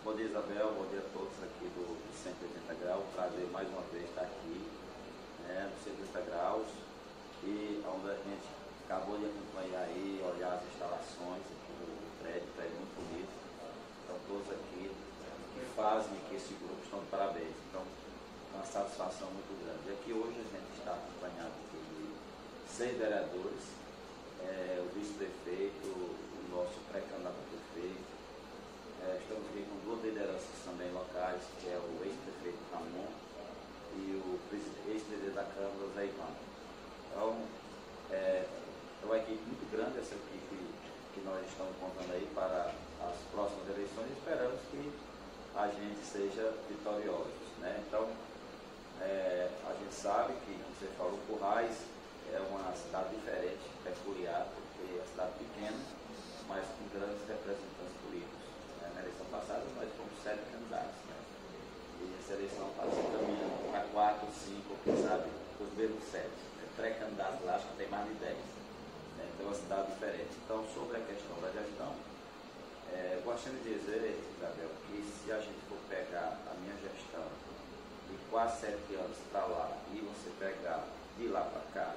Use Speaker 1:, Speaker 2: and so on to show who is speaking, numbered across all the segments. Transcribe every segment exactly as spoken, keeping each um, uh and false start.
Speaker 1: Bom dia, Isabel, bom dia a todos aqui do, do cento e oitenta graus. Prazer mais uma vez estar aqui, né, no cento e oitenta graus, e onde a gente acabou de acompanhar aí, olhar as instalações aqui do prédio, prédio muito bonito. Estão todos aqui que fazem que esse grupo estão de parabéns. Então, uma satisfação muito grande. E aqui hoje a gente está acompanhado aqui de seis vereadores, é, o vice-prefeito, o nosso pré-candidato a prefeito. É, estamos aqui com duas lideranças também locais, que é o ex-prefeito Ramon e o ex-presidente da Câmara, Zé Ivan. Então, é, é uma equipe muito grande, essa equipe que nós estamos contando aí para as próximas eleições, e esperamos que a gente seja vitoriosos, né? Então, é, a gente sabe que, como você falou, Currais é uma cidade diferente, peculiar, porque é uma cidade pequena, mas com grandes representantes políticos. Né? Na eleição passada nós fomos sete candidatos, né? E essa eleição está se caminhando para quatro, cinco, quem sabe, os mesmos sete. Né? Pré-candidatos lá, acho que tem mais de dez. Né? Então é uma cidade diferente. Então, sobre a questão da gestão, é, gostaria de dizer, Isabel, que se a gente for pegar a minha gestão de quase sete anos para lá e você pegar de lá para cá,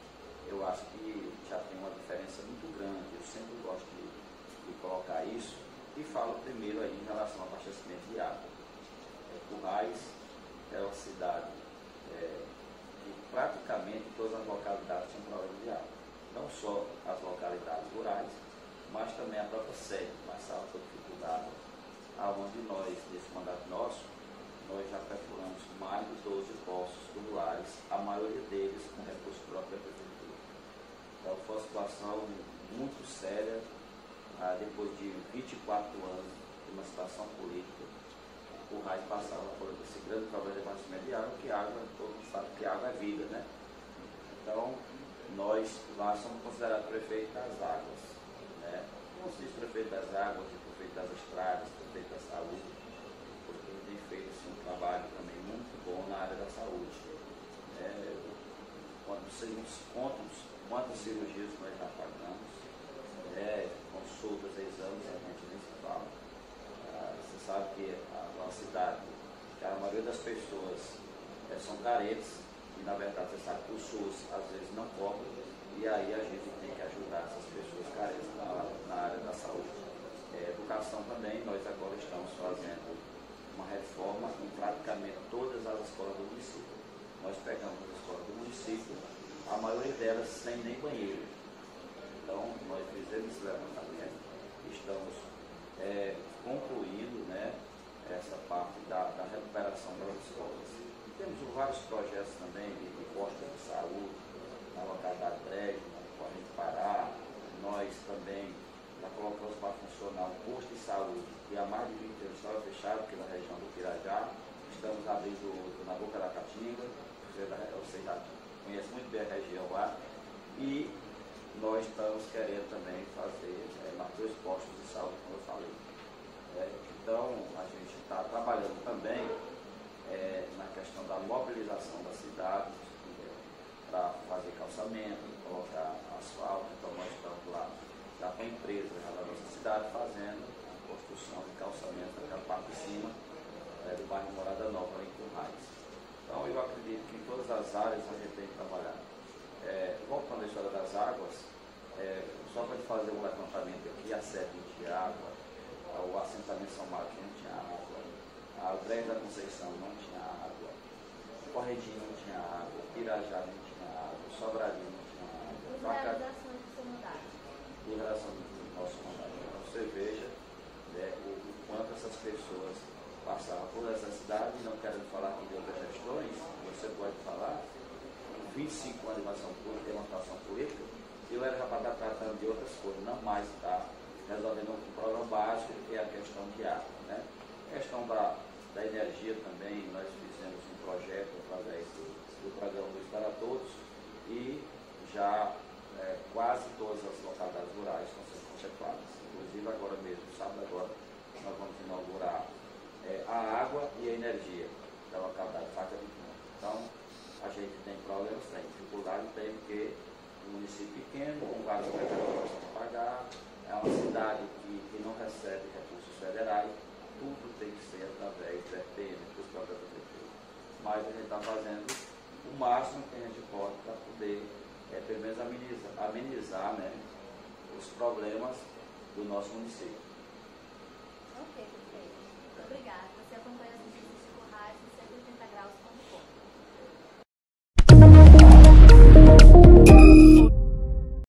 Speaker 1: eu acho que já tem uma diferença muito grande. Eu sempre gosto de, de colocar isso e falo primeiro aí em relação ao abastecimento de água. É, Currais é uma cidade é, que praticamente todas as localidades têm problema de água. Não só as localidades rurais, mas também a própria sede, passava por dificuldade, aonde nós, nesse mandato nosso, nós já perfuramos mais de doze poços tubulares, a maioria deles com recurso próprio da prefeitura. Então foi uma situação muito séria, ah, depois de vinte e quatro anos de uma situação política, o Currais passava por esse grande problema de abastecimento de água, que água, todo mundo sabe que água é vida, né? Então, nós lá somos considerados prefeito das águas. Né? Como se diz prefeito das águas, prefeito das estradas, prefeito da saúde, porque ele tem feito assim, um trabalho também muito bom na área da saúde. Né? Quando vocês nos contam quantas cirurgias nós já pagamos, né? Consultas, exames, a gente nem se fala. Ah, você sabe que a nossa cidade, que a maioria das pessoas é, são carentes, e na verdade você sabe que o SUS às vezes não cobra, e aí a gente tem que ajudar essas pessoas carentes na, na área da saúde. É, educação também, nós agora estamos fazendo uma reforma em praticamente todas as escolas do município. Nós pegamos as escolas do município, a maioria delas sem nem banheiro. Então, nós fizemos esse levantamento, estamos é, concluindo, né, essa parte da, da recuperação das escolas. E temos vários projetos também de, de postos de saúde, na localidade Brejo, na Corrente Pará. Nós também já colocamos para funcionar um posto de saúde que há mais de vinte anos estava fechado, aqui na região do Pirajá. Estamos abrindo na Boca da Caatinga, você já conhece muito bem a região lá. E nós estamos querendo também fazer é, mais dois postos de saúde, como eu falei. É, então, a gente está trabalhando também é, na questão da mobilização da cidade, é, para fazer calçamento, colocar asfalto. Então, nós estamos lá já com a empresa já da nossa cidade fazendo a construção de calçamento naquela parte de cima é, do bairro Morada Nova, em Currais. Então, eu acredito que em todas as áreas a gente tem que trabalhar. É, voltando à história das águas, é, só para fazer um levantamento aqui, a sede não tinha água, o assentamento São Marcos não tinha água, a Brejo da Conceição não tinha água, o Corredinho não tinha água, o Pirajá não tinha água, o Sobradinho não tinha água.
Speaker 2: As realizações do seu mandato.
Speaker 1: Em relação ao nosso mandato, então, você veja, né, o, o quanto essas pessoas passavam por essa cidade, e não querendo falar aqui de outras questões, você pode falar, vinte e cinco anos de demonstração política, demonstração política, eu era já para estar tratando de outras coisas, não mais está resolvendo um problema básico, que é a questão de água. Né? A questão da, da energia também, nós fizemos um projeto através do, do programa Luz para Todos, e já é, quase todas as localidades rurais estão sendo contempladas. Inclusive agora mesmo, sábado agora, nós vamos inaugurar é, a água e a energia da localidade Faca de Cunha. Então, a gente tem problemas, tem dificuldade, tem porque um município pequeno, com vários prefeituras para pagar, é uma cidade que, que não recebe recursos federais, tudo tem que ser através do R T M, dos programas da prefeitura. Mas a gente está fazendo o máximo que a gente pode para poder, é, pelo menos, amenizar, amenizar, né, os problemas do nosso município.
Speaker 2: Ok.